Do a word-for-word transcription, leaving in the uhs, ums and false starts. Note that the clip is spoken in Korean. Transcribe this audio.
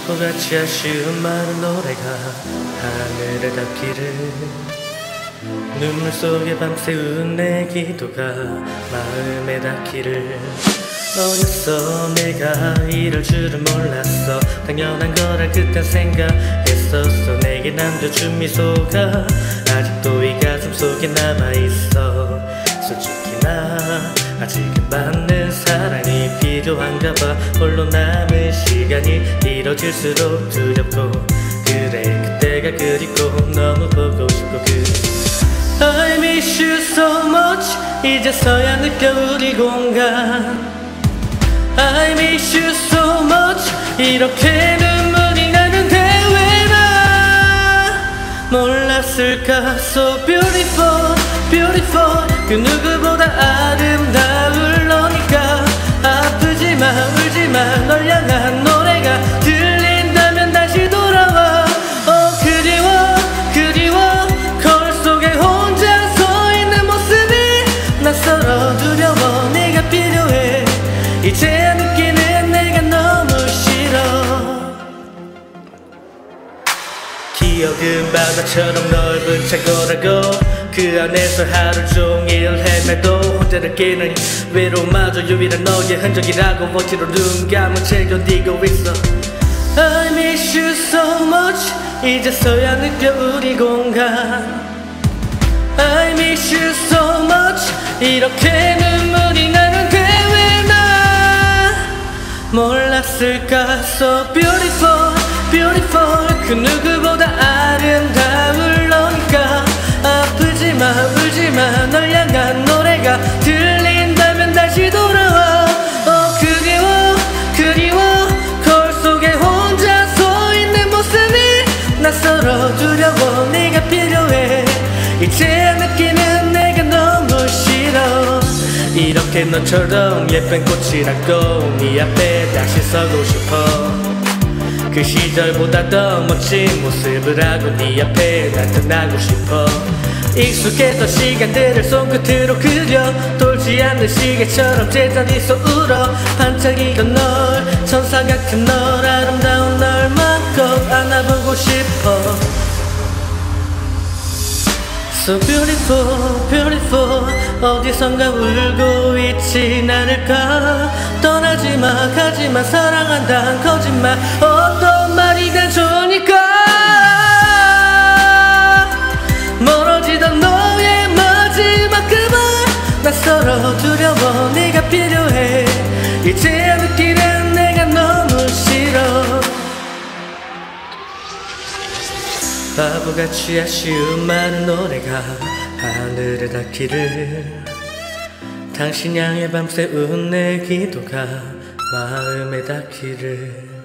바보같이 아쉬운 많은 노래가 하늘에 닿기를 눈물 속에 밤새운 내 기도가 마음에 닿기를 어렸어 내가 이럴 줄은 몰랐어 당연한 거라 그땐 생각했었어 내게 남겨준 미소가 아직도 이 가슴 속에 남아있어 솔직히 나 아직은 받는 사랑이 필요한가 봐 홀로 남은 시간이 길어질수록 두렵고 그래 그때가 그립고 너무 보고 싶고 그래 I miss you so much 이제서야 느껴 우리 공간 I miss you so much 이렇게 눈물이 나는데 왜 나 몰랐을까 So beautiful, beautiful 그 누구보다 아름다울 너니까 아프지마 울지마 널 향한 노래가 들린다면 다시 돌아와 어 그리워 그리워 거울 속에 혼자 서 있는 모습이 낯설어 두려워 네가 필요해 이제야 느끼는 내가 너무 싫어 기억은 바다처럼 넓은 창고라고 그 안에서 하루 종일 헤매도 혼자 느끼는 외로움마저 유일한 너의 흔적이라고 억지로 눈 감은 채 견디고 있어 I miss you so much 이제서야 느껴 우리 공간 I miss you so much 이렇게 눈물이 나는데 왜 나 몰랐을까 So beautiful, beautiful 그 누구보다 아름다울 너니까 아프지마 울지마 널 향한 노래가 들린다면 다시 돌아와 어 그리워 그리워 거울 속에 혼자 서 있는 모습이 낯설어 두려워 네가 필요해 이제야 느끼는 내가 너무 싫어 이렇게 너처럼 예쁜 꽃이라고 네 앞에 다시 서고 싶어 그 시절보다 더 멋진 모습을 하고 네 앞에 나타나고 싶어 익숙했던 시간들을 손끝으로 그려 돌지 않는 시계처럼 제자리서 울어 반짝이던 널 천사 같은 널 아름다운 널 마음껏 안아보고 싶어 So beautiful, beautiful 어디선가 울고 있진 않을까 떠나지마 가지마 사랑한다는 거짓말 어떤 말이 다 좋으니까 멀어지던 너의 마지막 그 말 낯설어 두려워 네가 필요해 이제야 느끼는 내가 너무 싫어 바보같이 아쉬운 많은 노래가 하늘에 닿기를 당신 향해 밤새운 내 기도가 마음에 닿기를